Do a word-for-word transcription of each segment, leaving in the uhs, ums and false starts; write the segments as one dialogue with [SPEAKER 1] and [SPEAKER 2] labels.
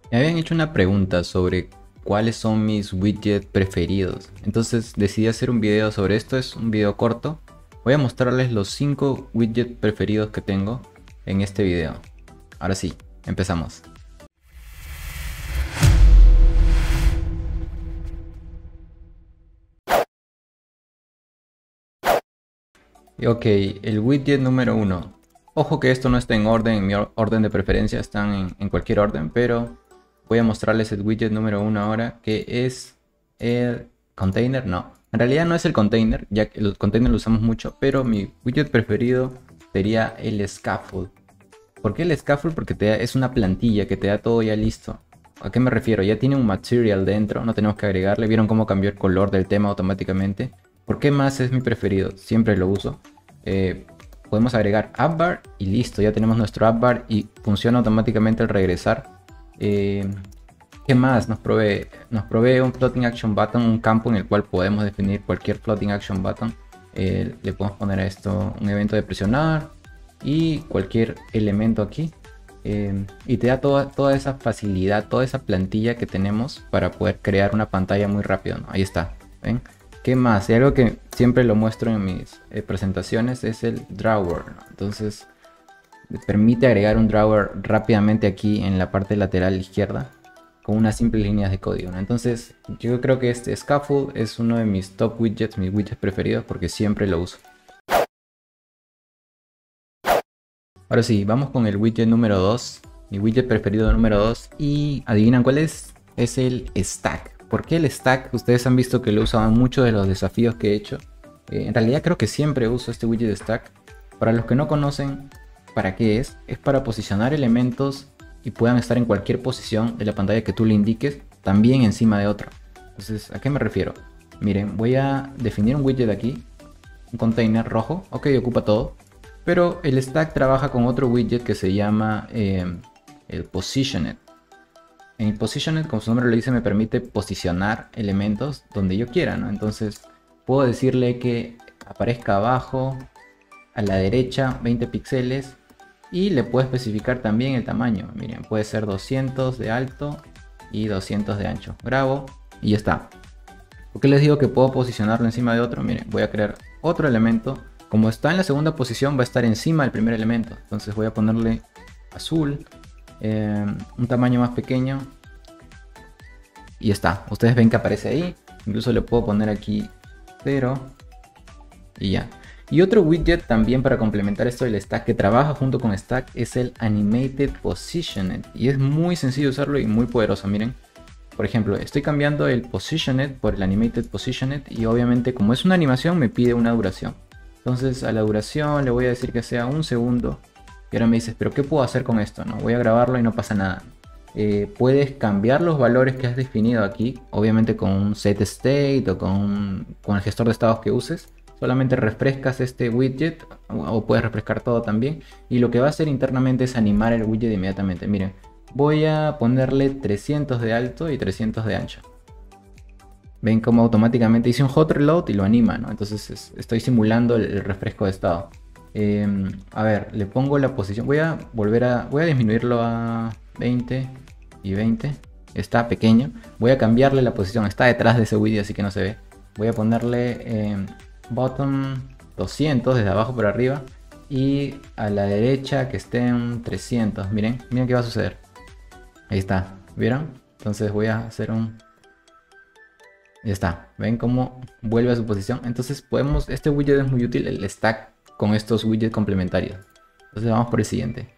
[SPEAKER 1] Me habían hecho una pregunta sobre cuáles son mis widgets preferidos. Entonces decidí hacer un video sobre esto. Es un video corto. Voy a mostrarles los cinco widgets preferidos que tengo en este video. Ahora sí, empezamos. Ok, el widget número uno. Ojo que esto no está en orden, en mi orden de preferencia, están en, en cualquier orden, pero voy a mostrarles el widget número uno ahora, que es el container. No, en realidad no es el container, ya que el container lo usamos mucho, pero mi widget preferido sería el scaffold. ¿Por qué el scaffold? Porque te da, es una plantilla que te da todo ya listo. ¿A qué me refiero? Ya tiene un material dentro, no tenemos que agregarle. ¿Vieron cómo cambió el color del tema automáticamente? ¿Por qué más es mi preferido? Siempre lo uso. Eh, podemos agregar appbar y listo, ya tenemos nuestro appbar y funciona automáticamente al regresar. Eh, ¿Qué más nos provee? Nos provee un floating action button, un campo en el cual podemos definir cualquier floating action button. Eh, le podemos poner a esto un evento de presionar y cualquier elemento aquí. Eh, y te da toda, toda esa facilidad, toda esa plantilla que tenemos para poder crear una pantalla muy rápido, ¿no? Ahí está, ¿ven? ¿Qué más? Y algo que siempre lo muestro en mis eh, presentaciones es el drawer, ¿no? Entonces permite agregar un drawer rápidamente aquí en la parte lateral izquierda con unas simples líneas de código, ¿no? Entonces yo creo que este scaffold es uno de mis top widgets, mis widgets preferidos, porque siempre lo uso. Ahora sí, vamos con el widget número dos, mi widget preferido número dos, y ¿adivinan cuál es? Es el stack. ¿Por qué el stack? Ustedes han visto que lo he usado en muchos de los desafíos que he hecho. Eh, en realidad creo que siempre uso este widget de stack. Para los que no conocen para qué es, es para posicionar elementos y puedan estar en cualquier posición de la pantalla que tú le indiques, también encima de otro. Entonces, ¿a qué me refiero? Miren, voy a definir un widget aquí, un container rojo, ok, ocupa todo. Pero el stack trabaja con otro widget que se llama eh, el Positioned. En el Positioned, como su nombre lo dice, me permite posicionar elementos donde yo quiera, ¿no? Entonces puedo decirle que aparezca abajo, a la derecha, veinte píxeles. Y le puedo especificar también el tamaño. Miren, puede ser doscientos de alto y doscientos de ancho. Grabo y ya está. ¿Por qué les digo que puedo posicionarlo encima de otro? Miren, voy a crear otro elemento. Como está en la segunda posición, va a estar encima del primer elemento. Entonces voy a ponerle azul, eh, un tamaño más pequeño. Y está. Ustedes ven que aparece ahí. Incluso le puedo poner aquí cero. Y ya. Y otro widget también para complementar esto del stack que trabaja junto con stack es el Animated Positioned. Y es muy sencillo usarlo y muy poderoso. Miren. Por ejemplo, estoy cambiando el Positioned por el Animated Positioned. Y obviamente como es una animación me pide una duración. Entonces a la duración le voy a decir que sea un segundo. Y ahora me dices, pero ¿qué puedo hacer con esto? No, voy a grabarlo y no pasa nada. Eh, puedes cambiar los valores que has definido aquí. Obviamente con un set state o con, con el gestor de estados que uses. Solamente refrescas este widget o, o puedes refrescar todo también. Y lo que va a hacer internamente es animar el widget inmediatamente. Miren, voy a ponerle trescientos de alto y trescientos de ancho. Ven como automáticamente hice un hot reload y lo anima, ¿no? Entonces es, estoy simulando el, el refresco de estado. Eh, a ver, le pongo la posición. Voy a volver a... Voy a disminuirlo a veinte y veinte. Está pequeño. Voy a cambiarle la posición. Está detrás de ese widget, así que no se ve. Voy a ponerle eh, bottom doscientos desde abajo por arriba. Y a la derecha que esté en trescientos. Miren, miren qué va a suceder. Ahí está. ¿Vieron? Entonces voy a hacer un... Ya está, ven cómo vuelve a su posición. Entonces podemos, este widget es muy útil, el stack con estos widgets complementarios. Entonces vamos por el siguiente.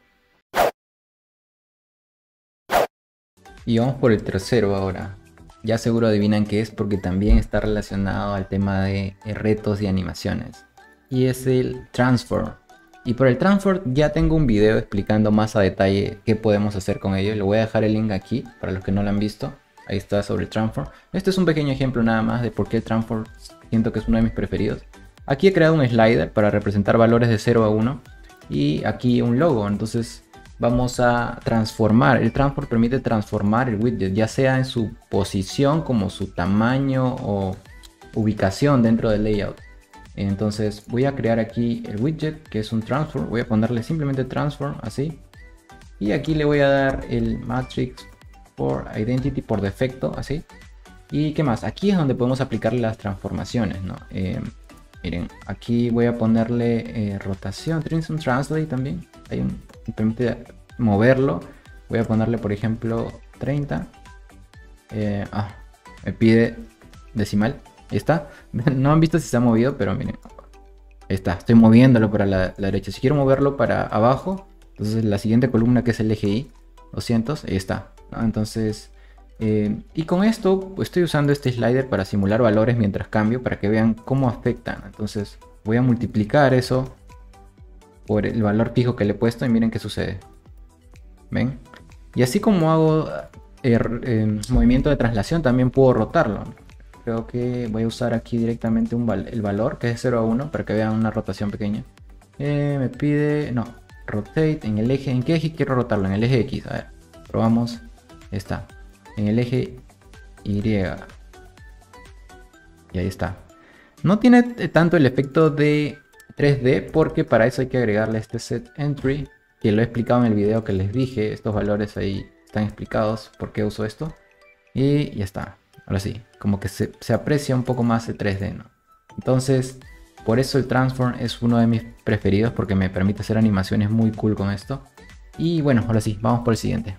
[SPEAKER 1] Y vamos por el tercero ahora. Ya seguro adivinan qué es porque también está relacionado al tema de retos y animaciones. Y es el Transform. Y por el Transform ya tengo un video explicando más a detalle qué podemos hacer con ello. Le voy a dejar el link aquí para los que no lo han visto. Ahí está sobre el Transform. Este es un pequeño ejemplo nada más de por qué el Transform siento que es uno de mis preferidos. Aquí he creado un slider para representar valores de cero a uno. Y aquí un logo. Entonces vamos a transformar. El Transform permite transformar el widget, ya sea en su posición como su tamaño o ubicación dentro del layout. Entonces voy a crear aquí el widget que es un Transform. Voy a ponerle simplemente Transform así. Y aquí le voy a dar el Matrix for identity por defecto, así. ¿Y qué más? Aquí es donde podemos aplicar las transformaciones, ¿no? Eh, miren, aquí voy a ponerle eh, rotación, Trim Translate también. Hay un, me permite moverlo. Voy a ponerle, por ejemplo, treinta. Eh, ah, me pide decimal. Ahí está. No han visto si se ha movido, pero miren. Ahí está. Estoy moviéndolo para la, la derecha. Si quiero moverlo para abajo, entonces la siguiente columna, que es el eje Y, doscientos, ahí está, ¿no? Entonces, eh, y con esto pues, estoy usando este slider para simular valores mientras cambio, para que vean cómo afectan. Entonces voy a multiplicar eso por el valor fijo que le he puesto y miren qué sucede. ¿Ven? Y así como hago eh, eh, movimiento de traslación, también puedo rotarlo. Creo que voy a usar aquí directamente un val el valor, que es de cero a uno, para que vean una rotación pequeña. Eh, me pide, no, rotate en el eje. ¿En qué eje quiero rotarlo? En el eje X. A ver, probamos. Está. En el eje Y. Y ahí está. No tiene tanto el efecto de tres D, porque para eso hay que agregarle este set entry, que lo he explicado en el video que les dije. Estos valores ahí están explicados por qué uso esto. Y ya está. Ahora sí, como que se, se aprecia un poco más el tres D, ¿no? Entonces, por eso el Transform es uno de mis preferidos, porque me permite hacer animaciones muy cool con esto. Y bueno, ahora sí, vamos por el siguiente.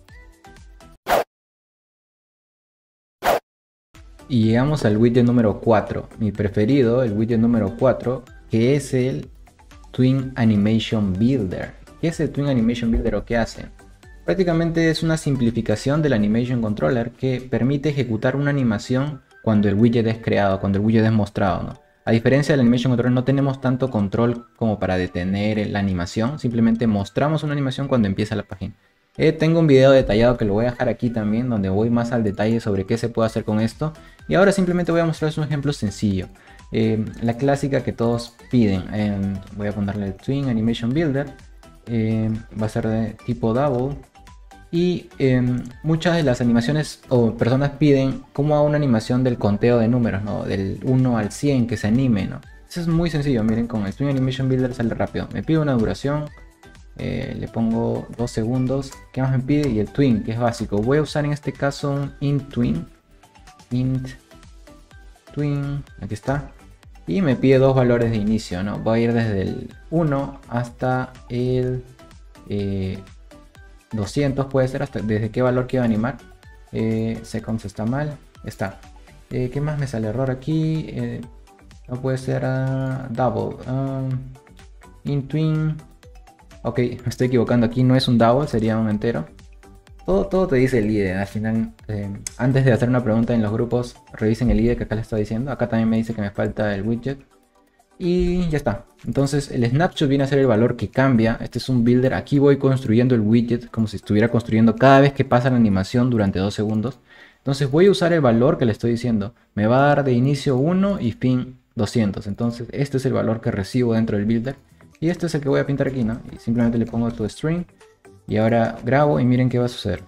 [SPEAKER 1] Y llegamos al widget número cuatro, mi preferido, el widget número cuatro, que es el Twin Animation Builder. ¿Qué es el Twin Animation Builder o qué hace? Prácticamente es una simplificación del Animation Controller que permite ejecutar una animación cuando el widget es creado, cuando el widget es mostrado, ¿no? A diferencia del Animation Controller, no tenemos tanto control como para detener la animación, simplemente mostramos una animación cuando empieza la página. Eh, tengo un video detallado que lo voy a dejar aquí también, donde voy más al detalle sobre qué se puede hacer con esto. Y ahora simplemente voy a mostrarles un ejemplo sencillo. Eh, la clásica que todos piden. Eh, voy a ponerle el Twin Animation Builder. Eh, va a ser de tipo double. Y eh, muchas de las animaciones o personas piden cómo hago una animación del conteo de números, ¿no? Del uno al cien, que se anime, ¿no? Eso es muy sencillo. Miren, con el Twin Animation Builder sale rápido. Me pide una duración. Eh, le pongo dos segundos. ¿Qué más me pide? Y el twin, que es básico. Voy a usar en este caso un int twin. Int twin. Aquí está. Y me pide dos valores de inicio, ¿no? Voy a ir desde el uno hasta el eh, doscientos, puede ser. Hasta desde qué valor quiero animar. Eh, seconds está mal. Está. Eh, ¿Qué más me sale error aquí? Eh, no puede ser uh, double. Um, int twin. Ok, me estoy equivocando, aquí no es un double, sería un entero. Todo, todo te dice el I D E. Al final, eh, antes de hacer una pregunta en los grupos, revisen el I D E que acá les estoy diciendo. Acá también me dice que me falta el widget. Y ya está. Entonces el snapshot viene a ser el valor que cambia. Este es un builder. Aquí voy construyendo el widget como si estuviera construyendo cada vez que pasa la animación durante dos segundos. Entonces voy a usar el valor que le estoy diciendo. Me va a dar de inicio uno y fin doscientos. Entonces este es el valor que recibo dentro del builder. Y este es el que voy a pintar aquí, ¿no? Y simplemente le pongo tu string. Y ahora grabo y miren qué va a suceder.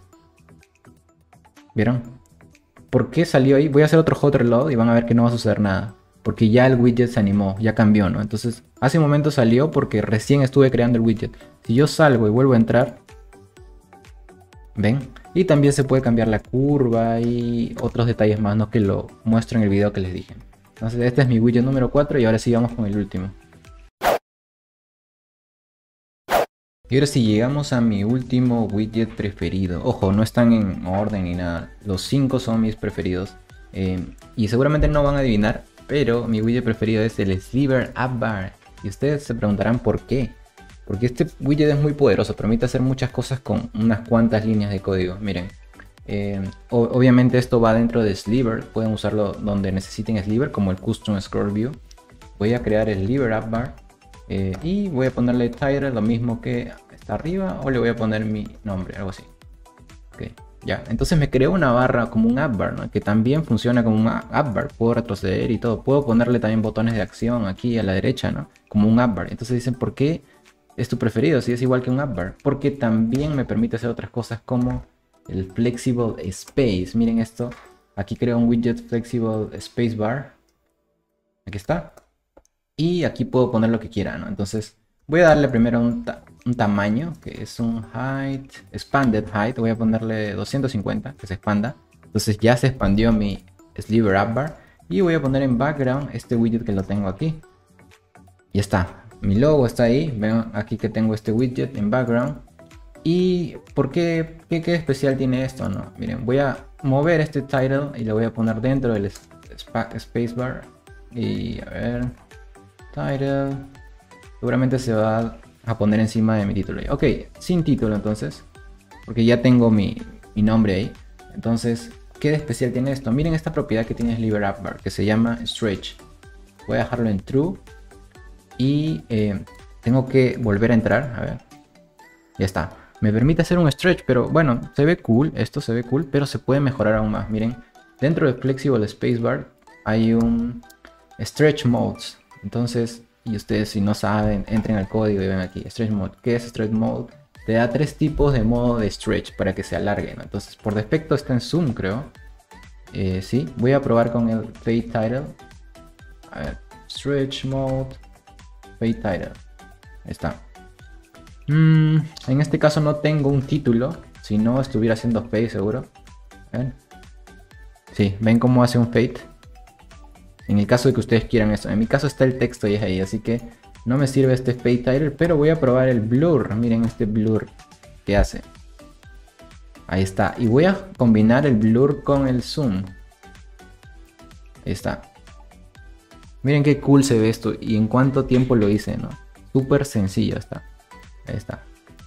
[SPEAKER 1] ¿Vieron? ¿Por qué salió ahí? Voy a hacer otro hot reload y van a ver que no va a suceder nada. Porque ya el widget se animó, ya cambió, ¿no? Entonces, hace un momento salió porque recién estuve creando el widget. Si yo salgo y vuelvo a entrar, ¿ven? Y también se puede cambiar la curva y otros detalles más, ¿no? Que lo muestro en el video que les dije. Entonces, este es mi widget número cuatro y ahora sí vamos con el último. Y ahora sí llegamos a mi último widget preferido. Ojo, no están en orden ni nada. Los cinco son mis preferidos. Eh, y seguramente no van a adivinar, pero mi widget preferido es el Sliver App Bar. Y ustedes se preguntarán por qué. Porque este widget es muy poderoso, permite hacer muchas cosas con unas cuantas líneas de código. Miren, eh, obviamente esto va dentro de Sliver. Pueden usarlo donde necesiten Sliver, como el Custom Scroll View. Voy a crear el Sliver App Bar. Eh, y voy a ponerle title, lo mismo que está arriba, o le voy a poner mi nombre, algo así. Ok, ya. Entonces me creo una barra como un app bar, ¿no? Que también funciona como un app bar. Puedo retroceder y todo. Puedo ponerle también botones de acción aquí a la derecha, ¿no? Como un app bar. Entonces dicen, ¿por qué es tu preferido si es igual que un app bar? Porque también me permite hacer otras cosas como el Flexible Space. Miren esto. Aquí creo un widget Flexible Space Bar. Aquí está. Y aquí puedo poner lo que quiera, ¿no? Entonces voy a darle primero un, un tamaño que es un height, expanded height. Voy a ponerle doscientos cincuenta, que se expanda. Entonces ya se expandió mi sliver app bar. Y voy a poner en background este widget que lo tengo aquí. Ya está. Mi logo está ahí. Ven aquí que tengo este widget en background. ¿Y por qué? ¿Qué, qué especial tiene esto? No, miren, voy a mover este title y lo voy a poner dentro del spacebar. Y a ver, title. Seguramente se va a poner encima de mi título. Ok, sin título entonces, porque ya tengo mi, mi nombre ahí. Entonces, ¿qué de especial tiene esto? Miren esta propiedad que tiene Sliver App Bar, que se llama Stretch. Voy a dejarlo en True. Y eh, tengo que volver a entrar, a ver. Ya está. Me permite hacer un stretch, pero bueno, se ve cool, esto se ve cool, pero se puede mejorar aún más. Miren, dentro de Flexible Spacebar hay un Stretch Modes. Entonces, y ustedes si no saben, entren al código y ven aquí, Stretch Mode. ¿Qué es Stretch Mode? Te da tres tipos de modo de stretch para que se alargue, ¿no? Entonces, por defecto está en Zoom, creo. Eh, sí, voy a probar con el Fade Title. A ver, Stretch Mode, Fade Title. Ahí está. Mm, en este caso no tengo un título, si no estuviera haciendo fade seguro. ¿Ven? Sí, ven cómo hace un fade. En el caso de que ustedes quieran eso. En mi caso está el texto y es ahí, así que no me sirve este fade title, pero voy a probar el blur. Miren este blur que hace. Ahí está. Y voy a combinar el blur con el zoom. Ahí está. Miren qué cool se ve esto y en cuánto tiempo lo hice, ¿no? Súper sencillo está. Ahí está.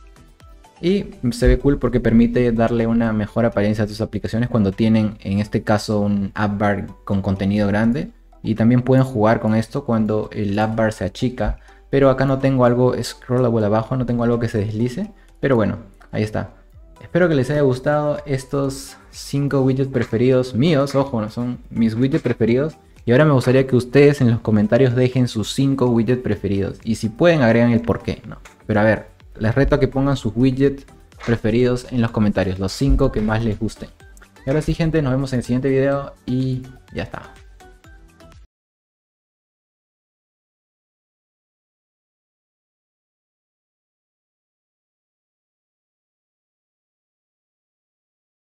[SPEAKER 1] Y se ve cool porque permite darle una mejor apariencia a tus aplicaciones cuando tienen, en este caso, un app bar con contenido grande. Y también pueden jugar con esto cuando el app bar se achica. Pero acá no tengo algo scrollable abajo, no tengo algo que se deslice. Pero bueno, ahí está. Espero que les haya gustado estos cinco widgets preferidos míos. Ojo, no son mis widgets preferidos. Y ahora me gustaría que ustedes en los comentarios dejen sus cinco widgets preferidos. Y si pueden agregan el porqué, ¿no? Pero a ver, les reto a que pongan sus widgets preferidos en los comentarios. Los cinco que más les gusten. Y ahora sí, gente, nos vemos en el siguiente video y ya está.